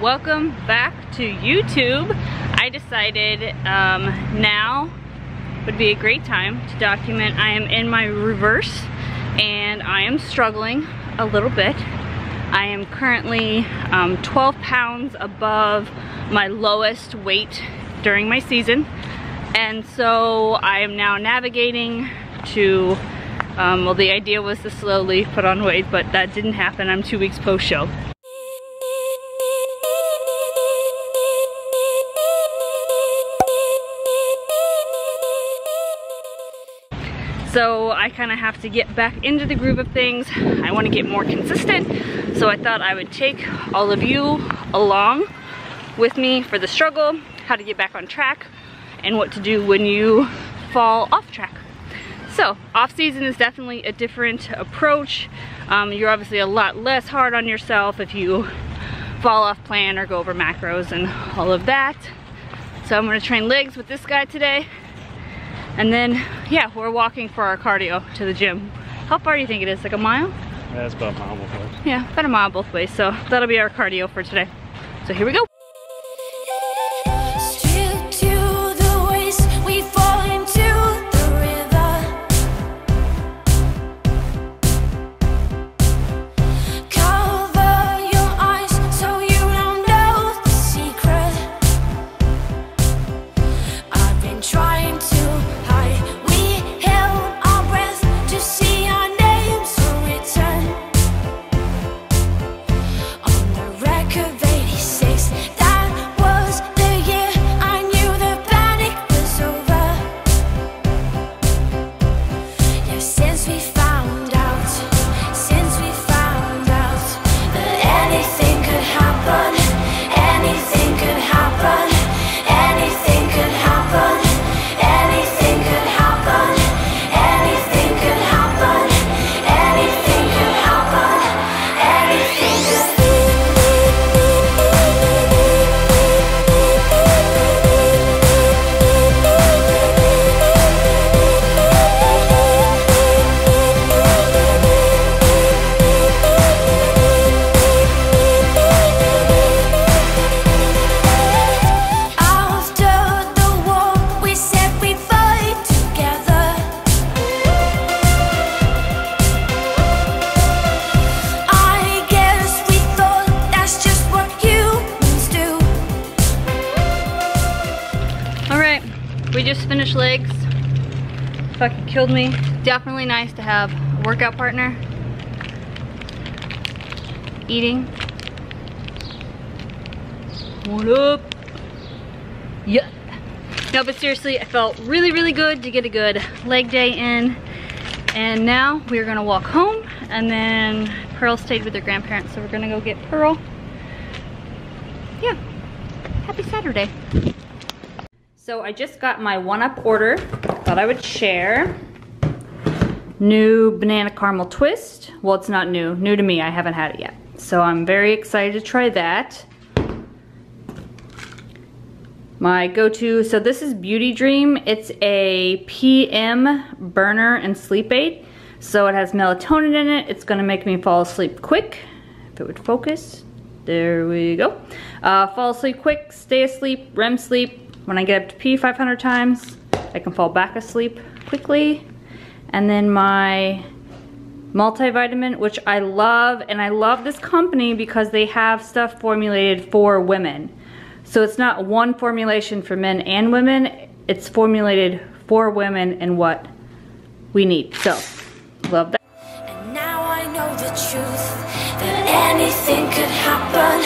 welcome back to YouTube. I decided now would be a great time to document. I am in my reverse and I am struggling a little bit. I am currently 12 pounds above my lowest weight during my season, and so I am now navigating to well, the idea was to slowly put on weight, but that didn't happen. I'm 2 weeks post-show. So I kind of have to get back into the groove of things. I want to get more consistent, so I thought I would take all of you along with me for the struggle, how to get back on track, and what to do when you fall off track. So, off-season is definitely a different approach. You're obviously a lot less hard on yourself if you fall off plan or go over macros and all of that. So I'm gonna train legs with this guy today. And then, yeah, we're walking for our cardio to the gym. How far do you think it is? Like a mile? Yeah, it's about a mile both ways. Yeah, about a mile both ways. So that'll be our cardio for today. So here we go. We just finished legs. Fucking killed me. Definitely nice to have a workout partner. Eating. What up? Yeah. No, but seriously, I felt really, really good to get a good leg day in. And now we're gonna walk home, and then Pearl stayed with her grandparents, so we're gonna go get Pearl. Yeah. Happy Saturday. So I just got my one-up order. Thought I would share. New banana caramel twist. Well, it's not new. New to me. I haven't had it yet. So I'm very excited to try that. My go-to, so this is Beauty Dream. It's a PM burner and sleep aid. So it has melatonin in it. It's gonna make me fall asleep quick. If it would focus. There we go. Fall asleep quick, stay asleep, REM sleep. When I get up to pee 500 times, I can fall back asleep quickly. And then my multivitamin, which I love, and I love this company because they have stuff formulated for women. So it's not one formulation for men and women, it's formulated for women and what we need. So, love that. And now I know the truth, that anything could happen.